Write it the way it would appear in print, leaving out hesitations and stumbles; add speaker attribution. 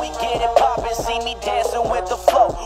Speaker 1: we get it poppin', see me dancing with the flow.